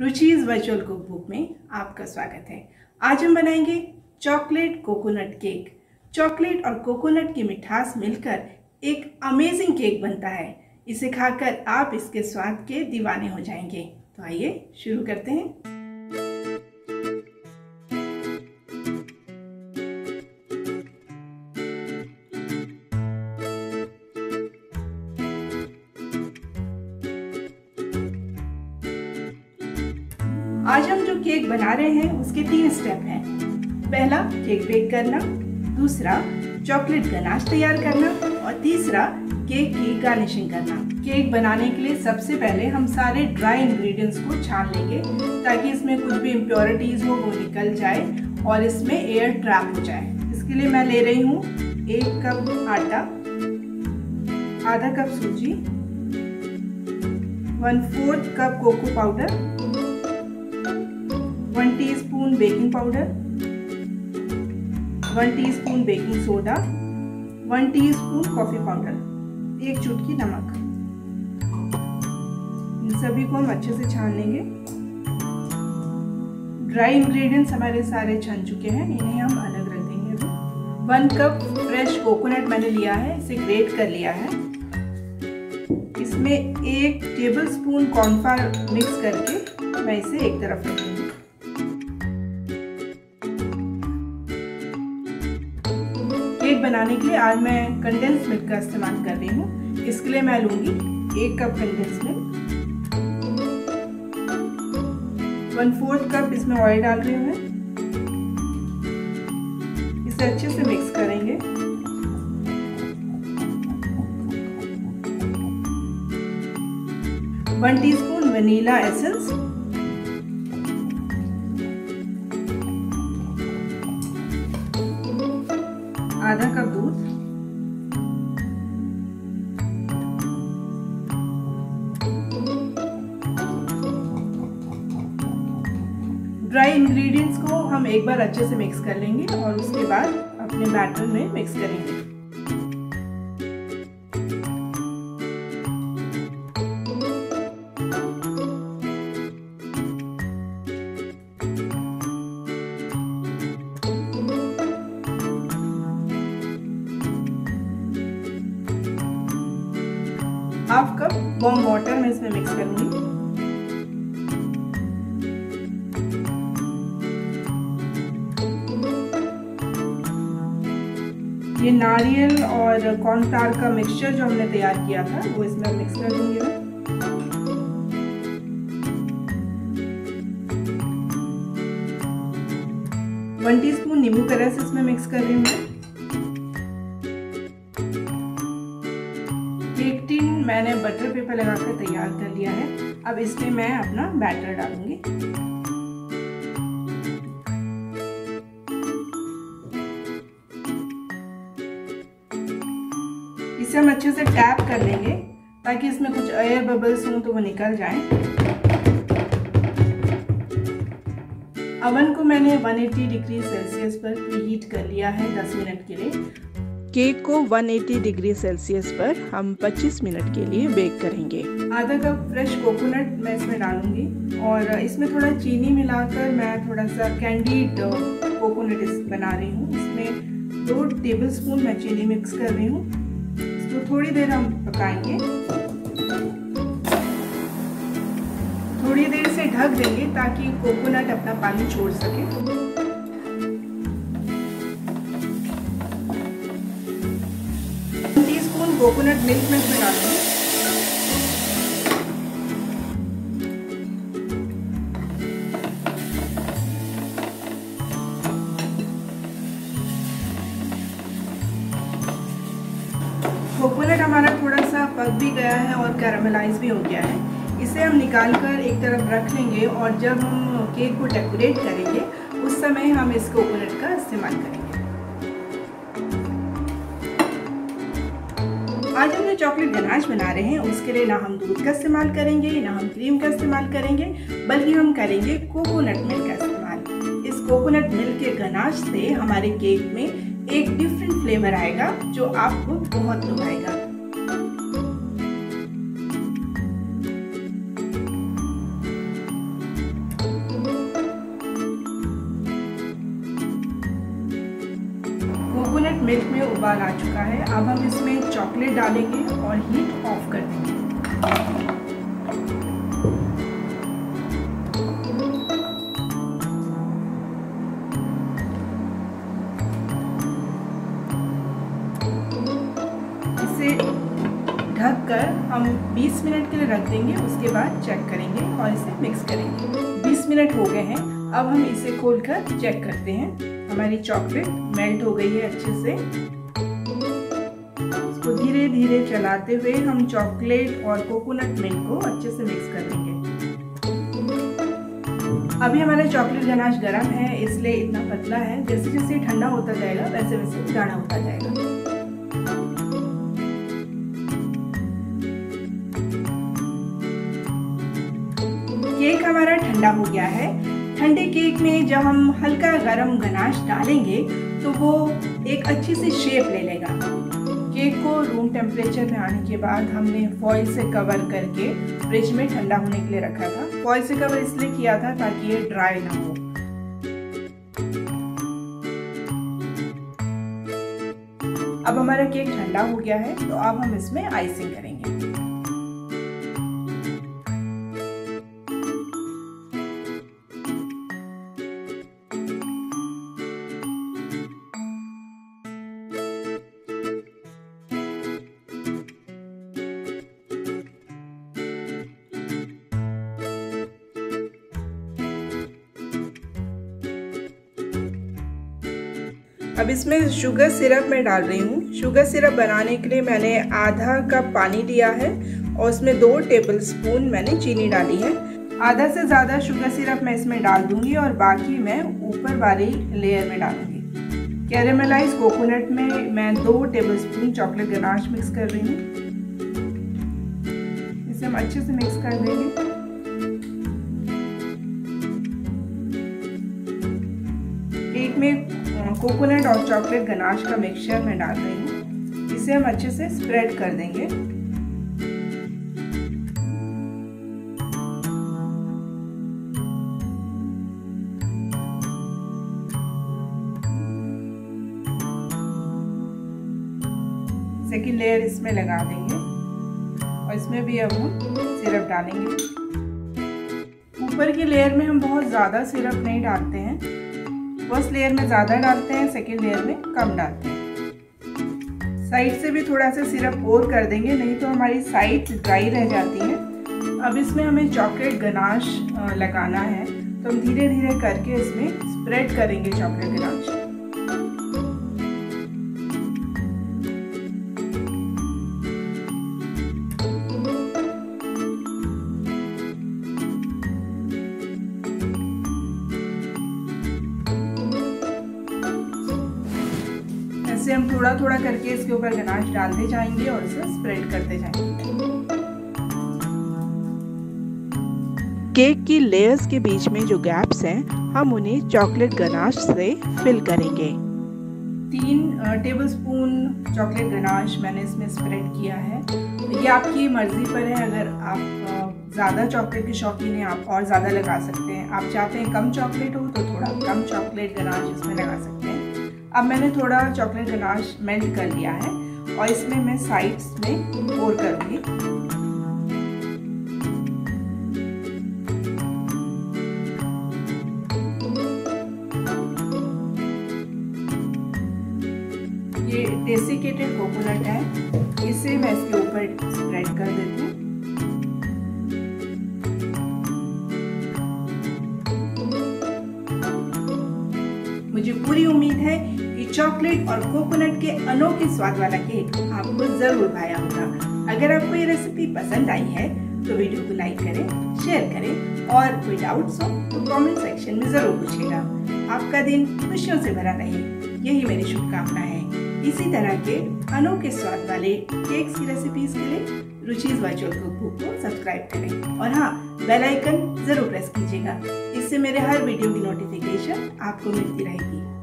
रुचिज Virtual cookbook में आपका स्वागत है। आज हम बनाएंगे चॉकलेट कोकोनट केक। चॉकलेट और कोकोनट की मिठास मिलकर एक अमेजिंग केक बनता है। इसे खाकर आप इसके स्वाद के दीवाने हो जाएंगे। तो आइए शुरू करते हैं। आज हम जो केक बना रहे हैं उसके 3 स्टेप हैं। पहला केक बेक करना, दूसरा चॉकलेट गनाश तैयार करना और तीसरा केक की गार्निशिंग करना। केक बनाने के लिए सबसे पहले हम सारे ड्राई इंग्रेडिएंट्स को छान लेंगे ताकि इसमें कुछ भी इम्प्योरिटीज हो वो निकल जाए और इसमें एयर ट्रैप हो जाए। इसके लिए मैं ले रही हूँ 1 कप आटा, आधा कप सूजी, 1/4 cup cocoa powder, 1 teaspoon baking powder, 1 teaspoon baking soda, 1 teaspoon coffee powder, 1 चुटकी नमक। इन सभी को हम अच्छे से छान लेंगे। ड्राई इंग्रेडिएंट्स हमारे सारे छन चुके हैं, इन्हें हम अलग रख देंगे। 1 कप फ्रेश कोकोनट मैंने लिया है, इसे ग्रेट कर लिया है। इसमें 1 टेबलस्पून कॉर्नफ्लोर मिक्स करके मैं इसे एक तरफ रख दूंगी। केक बनाने के लिए आज मैं कंडेंस मिल्क का इस्तेमाल कर रही हूँ। इसके लिए मैं लूंगी 1 कप कंडेंस मिल्क, 1/4 कप इसमें ऑयल डाल रही हूँ मैं। इसे अच्छे से मिक्स करेंगे। वन टीस्पून वनीला एसेंस, आधा कप दूध, ड्राई इंग्रेडिएंट्स को हम एक बार अच्छे से मिक्स कर लेंगे और उसके बाद अपने बैटर में मिक्स करेंगे। हाफ कप वार्म वाटर मैं इसमें मिक्स करूंगी। ये नारियल और कॉर्नफ्लोर का मिक्सचर जो हमने तैयार किया था वो इसमें मिक्स कर दूंगी मैं। वन टीस्पून नींबू का रस इसमें मिक्स कर रही हूँ मैं। केक टिन मैंने बटर पेपर लगाकर तैयार कर लिया है। अब इसमें मैं अपना बैटर डालूंगी। इसे हम अच्छे से टैप कर लेंगे ताकि इसमें कुछ एयर बबल्स हों तो वो निकल जाएं। अवन को मैंने 180 डिग्री सेल्सियस पर प्रीहीट कर लिया है 10 मिनट के लिए। केक को 180 डिग्री सेल्सियस पर हम 25 मिनट के लिए बेक करेंगे। आधा कप फ्रेश कोकोनट मैं इसमें डालूंगी और इसमें थोड़ा चीनी मिलाकर मैं थोड़ा सा कैंडीड कोकोनट बना रही हूँ। इसमें 2 टेबलस्पून मैं चीनी मिक्स कर रही हूँ। इसको थोड़ी देर हम पकाएंगे। थोड़ी देर से ढक देंगे ताकि कोकोनट अपना पानी छोड़ सके। कोकोनट मिल्क में इसमें डालूंगी। कोकोनट हमारा थोड़ा सा पक भी गया है और कैरामलाइज भी हो गया है। इसे हम निकाल कर एक तरफ रख लेंगे और जब हम केक को डेकोरेट करेंगे उस समय हम इस कोकोनट का इस्तेमाल करेंगे। आज हम जो चॉकलेट गनाश बना रहे हैं उसके लिए ना हम दूध का इस्तेमाल करेंगे ना हम क्रीम का इस्तेमाल करेंगे, बल्कि हम करेंगे कोकोनट मिल्क का इस्तेमाल। इस कोकोनट मिल्क के गनाश से हमारे केक में एक डिफरेंट फ्लेवर आएगा जो आपको बहुत लुभाएगा। मिल्क में उबाल आ चुका है। अब हम इसमें चॉकलेट डालेंगे और हीट ऑफ कर देंगे। इसे ढककर हम 20 मिनट के लिए रख देंगे। उसके बाद चेक करेंगे और इसे मिक्स करेंगे। 20 मिनट हो गए हैं। अब हम इसे खोलकर चेक करते हैं। हमारी चॉकलेट मेल्ट हो गई है अच्छे से। इसको धीरे धीरे चलाते हुए हम चॉकलेट और कोकोनट मिल्क को अच्छे से मिक्स कर देंगे। अभी हमारा चॉकलेट गनाश गर्म है, इसलिए इतना पतला है। जैसे जैसे ठंडा होता जाएगा वैसे वैसे गाढ़ा होता जाएगा। केक हमारा ठंडा हो गया है। ठंडे केक में जब हम हल्का गरम गनाश डालेंगे तो वो एक अच्छी सी शेप ले लेगा। केक को रूम टेम्परेचर में आने के बाद हमने फॉइल से कवर करके फ्रिज में ठंडा होने के लिए रखा था। फॉइल से कवर इसलिए किया था ताकि ये ड्राई ना हो। अब हमारा केक ठंडा हो गया है तो अब हम इसमें आइसिंग करेंगे। अब इसमें शुगर सिरप मैं डाल रही हूँ। शुगर सिरप बनाने के लिए मैंने आधा कप पानी लिया है और उसमें 2 टेबलस्पून मैंने चीनी डाली है। आधा से ज़्यादा शुगर सिरप मैं इसमें डाल दूंगी और बाकी मैं ऊपर वाली लेयर में डालूंगी। कैरेमलाइज कोकोनट में मैं 2 टेबलस्पून चॉकलेट गनाश मिक्स कर रही हूँ। इसे हम अच्छे से मिक्स कर देंगे। केक में कोकोनट और चॉकलेट गनाश का मिक्सचर मैं डाल रही हूँ। इसे हम अच्छे से स्प्रेड कर देंगे। सेकेंड लेयर इसमें लगा देंगे और इसमें भी अब हम सिरप डालेंगे। ऊपर की लेयर में हम बहुत ज़्यादा सिरप नहीं डालते हैं। फर्स्ट लेयर में ज़्यादा डालते हैं, सेकेंड लेयर में कम डालते हैं। साइड से भी थोड़ा सा सिरप और कर देंगे, नहीं तो हमारी साइड ड्राई रह जाती है। अब इसमें हमें चॉकलेट गनाश लगाना है तो हम धीरे धीरे करके इसमें स्प्रेड करेंगे चॉकलेट गनाश। ऐसे हम थोड़ा थोड़ा करके इसके ऊपर गनाश डालते जाएंगे और इसे स्प्रेड करते जाएंगे। केक की लेयर्स के बीच में जो गैप्स हैं हम उन्हें चॉकलेट गनाश से फिल करेंगे। 3 टेबलस्पून चॉकलेट गनाश मैंने इसमें स्प्रेड किया है। ये आपकी मर्ज़ी पर है। अगर आप ज़्यादा चॉकलेट के शौकीन हैं आप और ज़्यादा लगा सकते हैं। आप चाहते हैं कम चॉकलेट हो तो थोड़ा कम चॉकलेट गनाश इसमें लगा सकते हैं। अब मैंने थोड़ा चॉकलेट गनाश मेल्ट कर लिया है और इसमें मैं साइड्स में पोर करूँगी। ये डेसिकेटेड कोकोनट है, इसे मैं इसके ऊपर स्प्रेड कर देती हूँ। मुझे पूरी उम्मीद है कि चॉकलेट और कोकोनट के अनोखे स्वाद वाला केक आपको जरूर भाया होगा। अगर आपको ये रेसिपी पसंद आई है तो वीडियो को लाइक करें, शेयर करें और कोई डाउट्स हो तो कमेंट सेक्शन में जरूर पूछिएगा। आपका दिन खुशियों से भरा रहे, यही मेरी शुभकामना है। इसी तरह के अनोखे स्वाद वाले केक्स की रेसिपीज के लिए रुचिज वर्चुअल कुकबुक को सब्सक्राइब करें और हाँ, बेल आइकन जरूर प्रेस कीजिएगा। इससे मेरे हर वीडियो की नोटिफिकेशन आपको मिलती रहेगी।